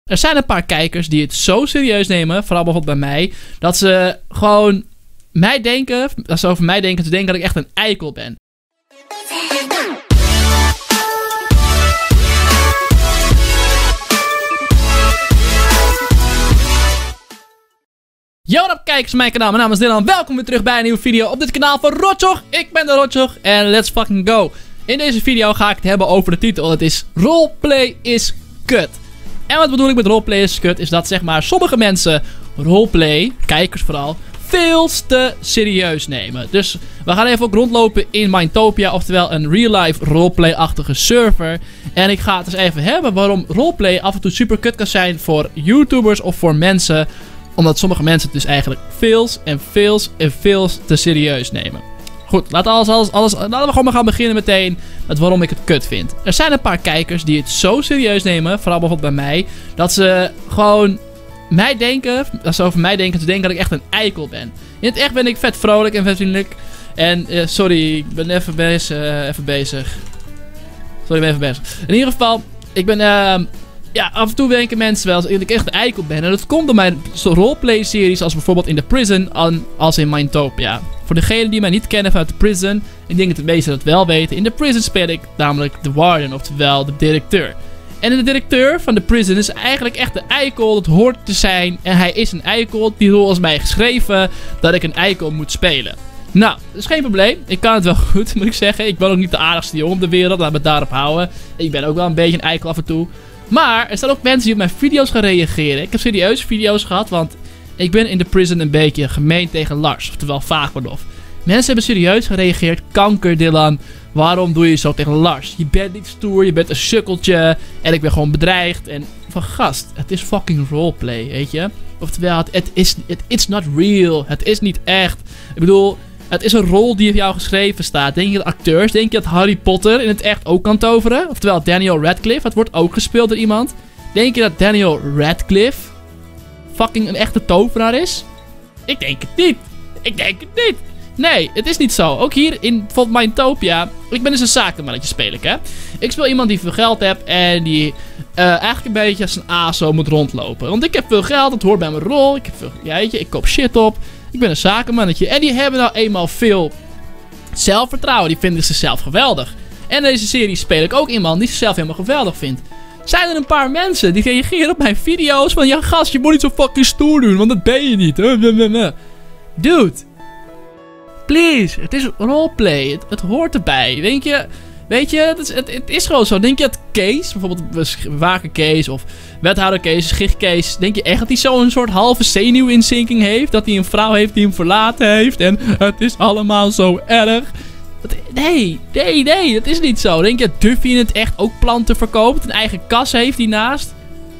Er zijn een paar kijkers die het zo serieus nemen, vooral bijvoorbeeld bij mij, dat ze gewoon mij denken, dat ze over mij denken, te denken dat ik echt een eikel ben. Yo, wat up kijkers van mijn kanaal, mijn naam is Dylan. Welkom weer terug bij een nieuwe video op dit kanaal van Rotjoch. Ik ben de Rotjoch en let's fucking go. In deze video ga ik het hebben over de titel. Het is Roleplay is kut. En wat bedoel ik met roleplay is kut? Is dat zeg maar sommige mensen roleplay, kijkers vooral, veel te serieus nemen. Dus we gaan even ook rondlopen in Mindtopia, oftewel een real-life roleplay-achtige server. En ik ga het eens even hebben waarom roleplay af en toe super kut kan zijn voor YouTubers of voor mensen. Omdat sommige mensen het dus eigenlijk veel te serieus nemen. Goed, laten we gewoon maar gaan beginnen meteen met waarom ik het kut vind. Er zijn een paar kijkers die het zo serieus nemen, vooral bijvoorbeeld bij mij, dat ze gewoon mij denken, dat ze over mij denken, te denken dat ik echt een eikel ben. In het echt ben ik vet vrolijk en vet vriendelijk. En sorry, ik ben even bezig. In ieder geval, ik ben ja, af en toe denken mensen wel dat ik echt een eikel ben. En dat komt door mijn roleplay series als bijvoorbeeld in The Prison als in Mindtopia. Voor degenen die mij niet kennen vanuit The Prison, ik denk dat de meesten dat wel weten. In The Prison speel ik namelijk de warden, oftewel de directeur. En de directeur van The Prison is eigenlijk echt een eikel, dat hoort te zijn. En hij is een eikel, die rol is mij geschreven dat ik een eikel moet spelen. Nou, dat is geen probleem. Ik kan het wel goed, moet ik zeggen. Ik ben ook niet de aardigste jongen op de wereld, laat me het daarop houden. Ik ben ook wel een beetje een eikel af en toe. Maar er staan ook mensen die op mijn video's gaan reageren. Ik heb serieus video's gehad, want ik ben in The Prison een beetje gemeen tegen Lars, oftewel Vaagmanov. Mensen hebben serieus gereageerd. Kanker Dylan, waarom doe je zo tegen Lars? Je bent niet stoer, je bent een sukkeltje en ik ben gewoon bedreigd. En van gast, het is fucking roleplay, weet je. Oftewel, it's not real. Het is niet echt. Ik bedoel, het is een rol die op jou geschreven staat. Denk je dat acteurs, denk je dat Harry Potter in het echt ook kan toveren? Oftewel Daniel Radcliffe, het wordt ook gespeeld door iemand. Denk je dat Daniel Radcliffe fucking een echte tovenaar is? Ik denk het niet. Nee, het is niet zo. Ook hier in bijvoorbeeld Mindtopia. Ik ben dus een zakenmannetje, speel ik, hè. Ik speel iemand die veel geld heeft en die eigenlijk een beetje als een aso moet rondlopen. Want ik heb veel geld, dat hoort bij mijn rol. Ik heb veel, ja, weet je, ik koop shit op. Ik ben een zakenmannetje. En die hebben nou eenmaal veel zelfvertrouwen. Die vinden zichzelf geweldig. En in deze serie speel ik ook iemand die zichzelf helemaal geweldig vindt. Zijn er een paar mensen die reageren op mijn video's van, ja gast, je moet niet zo fucking stoer doen, want dat ben je niet. Dude. Please, het is roleplay. Het hoort erbij. Denk je, weet je, het is gewoon zo. Denk je dat Kees, bijvoorbeeld Waker Kees of Wethouder Kees, Schicht Kees, denk je echt dat hij zo'n soort halve zenuwinzinking heeft? Dat hij een vrouw heeft die hem verlaten heeft en het is allemaal zo erg? Nee, dat is niet zo. Denk je dat Duffy in het echt ook planten verkoopt? Een eigen kas heeft hiernaast?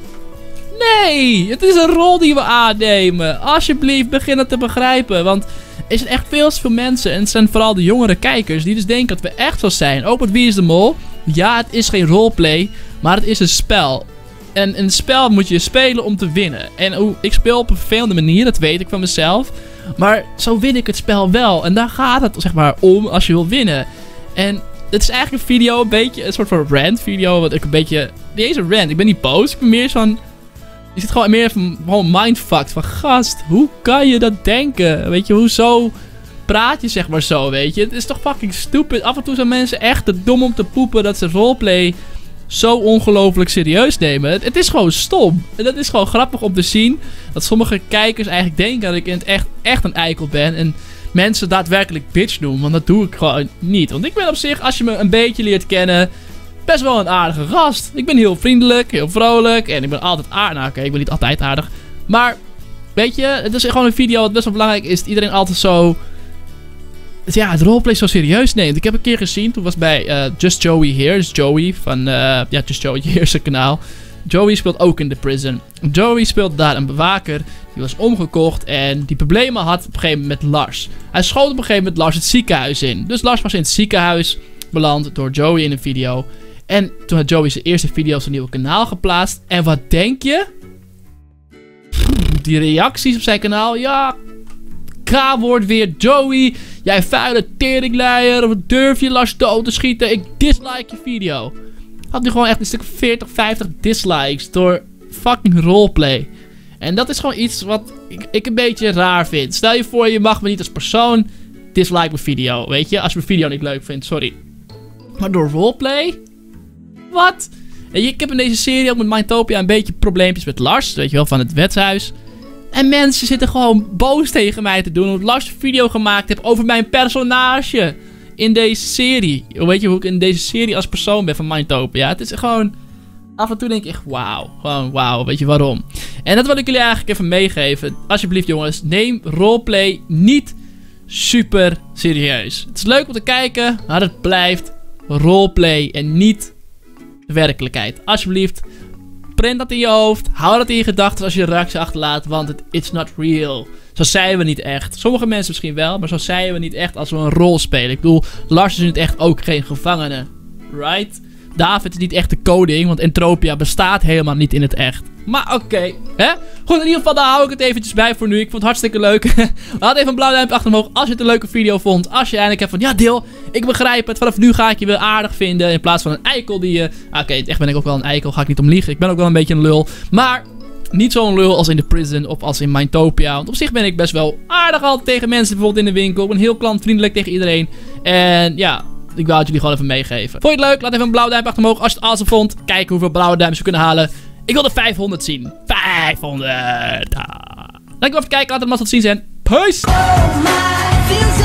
Nee, het is een rol die we aannemen. Alsjeblieft, begin het te begrijpen. Want er zijn echt veel te veel mensen. En het zijn vooral de jongere kijkers die dus denken dat we echt zo zijn. Ook met Wie is de Mol? Ja, het is geen roleplay, maar het is een spel. En een spel moet je spelen om te winnen. En ik speel op een vervelende manier, dat weet ik van mezelf. Maar zo win ik het spel wel. En daar gaat het zeg maar om als je wil winnen. En het is eigenlijk een video, een beetje een soort van rant video. Wat ik een beetje, niet eens een rant, ik ben niet boos. Ik ben meer van, je zit gewoon meer van mindfucked. Van gast, hoe kan je dat denken? Weet je, hoezo praat je zeg maar zo, weet je? Het is toch fucking stupid. Af en toe zijn mensen echt te dom om te poepen dat ze roleplay zo ongelooflijk serieus nemen. Het is gewoon stom. En dat is gewoon grappig om te zien. Dat sommige kijkers eigenlijk denken dat ik in het echt een eikel ben. En mensen daadwerkelijk bitch doen. Want dat doe ik gewoon niet. Want ik ben op zich, als je me een beetje leert kennen, best wel een aardige gast. Ik ben heel vriendelijk, heel vrolijk. En ik ben altijd aardig. Nou oké, ik ben niet altijd aardig. Maar, weet je, het is gewoon een video wat best wel belangrijk is. Dat iedereen altijd zo, ja, het roleplay zo serieus neemt. Ik heb een keer gezien, toen was bij Just Joey Here. Dus Joey van, ja, Just Joey Here zijn kanaal. Joey speelt ook in The Prison. Joey speelt daar een bewaker. Die was omgekocht en die problemen had op een gegeven moment met Lars. Hij schoot op een gegeven moment Lars het ziekenhuis in. Dus Lars was in het ziekenhuis beland door Joey in een video. En toen had Joey zijn eerste video op zijn nieuwe kanaal geplaatst. En wat denk je? Die reacties op zijn kanaal, ja, K-woord weer, Joey, jij vuile teringleier, wat durf je Lars dood te schieten? Ik dislike je video. Had nu gewoon echt een stuk 40, 50 dislikes door fucking roleplay. En dat is gewoon iets wat ik een beetje raar vind. Stel je voor, je mag me niet als persoon dislike mijn video, weet je? Als je mijn video niet leuk vindt, sorry. Maar door roleplay? Wat? Ik heb in deze serie ook met Mindtopia een beetje probleempjes met Lars, weet je wel, van het wetshuis. En mensen zitten gewoon boos tegen mij te doen omdat Lars een video gemaakt heeft over mijn personage in deze serie. Weet je hoe ik in deze serie als persoon ben van Mindtopia? Het is gewoon... Af en toe denk ik echt wauw. Gewoon wauw, weet je waarom? En dat wil ik jullie eigenlijk even meegeven. Alsjeblieft jongens, neem roleplay niet super serieus. Het is leuk om te kijken, maar het blijft roleplay en niet de werkelijkheid. Alsjeblieft, print dat in je hoofd. Hou dat in je gedachten als je een reactie achterlaat, want it's not real. Zo zijn we niet echt. Sommige mensen misschien wel, maar zo zijn we niet echt als we een rol spelen. Ik bedoel, Lars is in het echt ook geen gevangene. Right? David is niet echt de koning, want Entropia bestaat helemaal niet in het echt. Maar oké, hè? Goed, in ieder geval, daar hou ik het eventjes bij voor nu. Ik vond het hartstikke leuk. Laat even een blauw duimpje achter omhoog als je het een leuke video vond. Als je eindelijk hebt van, ja Dil, ik begrijp het. Vanaf nu ga ik je weer aardig vinden. In plaats van een eikel die je... Oké, echt ben ik ook wel een eikel, ga ik niet om liegen. Ik ben ook wel een beetje een lul. Maar... niet zo'n lul als in The Prison of als in Mindtopia. Want op zich ben ik best wel aardig altijd tegen mensen, bijvoorbeeld in de winkel. Ik ben heel klantvriendelijk tegen iedereen. En ja, ik wou het jullie gewoon even meegeven. Vond je het leuk? Laat even een blauw duimpje achter omhoog als je het awesome vond. Kijken hoeveel blauwe duimpjes we kunnen halen. Ik wil de 500 zien. 500. Dankjewel voor het kijken. Laat het maar tot ziens en peace.